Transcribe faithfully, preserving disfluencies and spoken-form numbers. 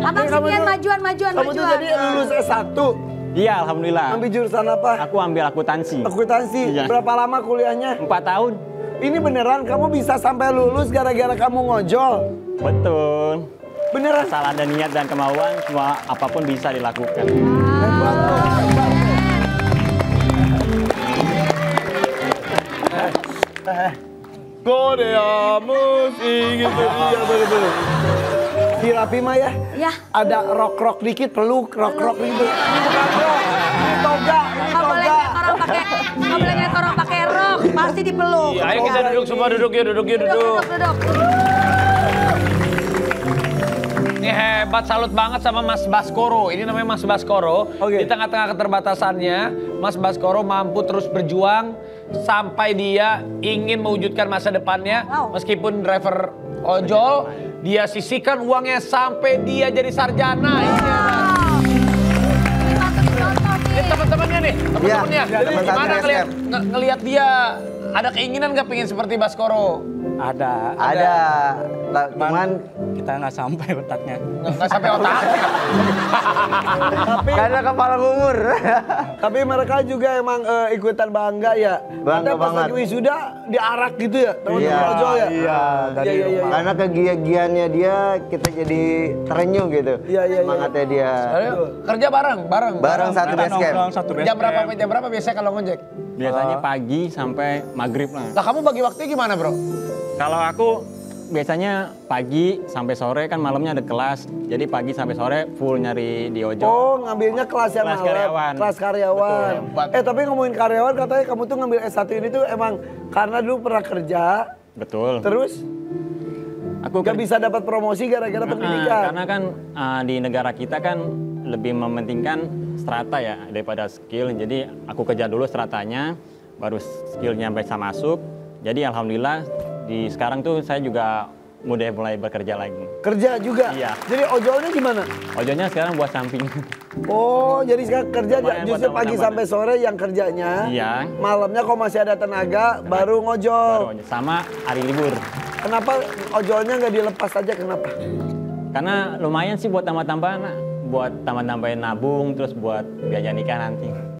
Abang Simian majuan, majuan, kamu majuan. tuh jadi lulus S satu. Iya, alhamdulillah. Ambil jurusan apa? Aku ambil akuntansi. Akuntansi. Iya. Berapa lama kuliahnya? Empat tahun. Ini beneran kamu bisa sampai lulus gara-gara kamu ngojol? Betul. Beneran? Asal ada niat dan kemauan, semua apapun bisa dilakukan. Hebat tuh, hebat tuh. Koreamus gitu, iya bener-bener. Si Rapi mah ya, Ya. ada rock-rock dikit, peluk, rock-rock gitu. Ini bukan rock, ini toga, ini Nggak boleh toga. ngeliat orang pakai, nggak boleh ngeliat orang pakai rok, pasti dipeluk. Iya, ayo kita duduk semua, duduk yuk, duduk yuk, Duduk, duduk. duduk, duduk. Ini hebat, salut banget sama Mas Baskoro. Ini namanya Mas Baskoro. Oke. Di tengah-tengah keterbatasannya, Mas Baskoro mampu terus berjuang sampai dia ingin mewujudkan masa depannya. Wow. Meskipun driver ojol, dia sisihkan uangnya sampai dia jadi sarjana. Ini hebat. Ini patut dicontoh Ini nih. teman-temannya nih, teman-temannya. Iya, teman Gimana santri ngeliat, S M? nge- ngeliat dia, ada keinginan nggak pengen seperti Baskoro? Ada. Ada, Ta- cuman Kita nggak sampai otaknya. Nggak nggak sampai otaknya. Tapi, karena kepala ngumur. tapi mereka juga emang eh, ikutan bangga ya. Bangga Ada pas banget. lagi wisuda diarak gitu ya, teman-teman Iya, ojol ya. iya, dari Iya, iya, iya. Karena kegigihannya dia, kita jadi terenyuh gitu. Iya, iya, iya. Semangatnya dia. Ayo, kerja bareng, bareng. Bareng satu Kita base camp. nongkrong satu base Jam berapa camp. sampai jam berapa biasanya kalau ngojek? Biasanya pagi sampai maghrib lah. Lah kamu bagi waktunya gimana bro? Kalau aku biasanya pagi sampai sore, kan malamnya ada kelas. Jadi pagi sampai sore full nyari di ojol. Oh, ngambilnya kelas yang Kelas malam. karyawan. Kelas karyawan. Betul. Eh, tapi ngomongin karyawan, katanya kamu tuh ngambil S satu ini tuh emang karena dulu pernah kerja, Betul. terus Aku gak ker- bisa dapat promosi gara-gara Ah, pendidikan. karena kan ah, di negara kita kan lebih mementingkan strata ya daripada skill. Jadi aku kerja dulu stratanya, baru skillnya bisa masuk. Jadi alhamdulillah di sekarang tuh saya juga mudah mulai bekerja lagi. Kerja juga? Iya. Jadi ojolnya gimana? Ojolnya sekarang buat samping. Oh, jadi sekarang kerja Lumayan justru buat pagi tambah-tambah. sampai sore yang kerjanya. Iya. Malamnya kalau masih ada tenaga, baru ngojol. Baru ojol. Sama hari libur. Kenapa ojolnya nggak dilepas aja, kenapa? Karena lumayan sih buat tambah-tambahan, Nak. Buat tambah-tambahin nabung, terus buat biaya nikah nanti.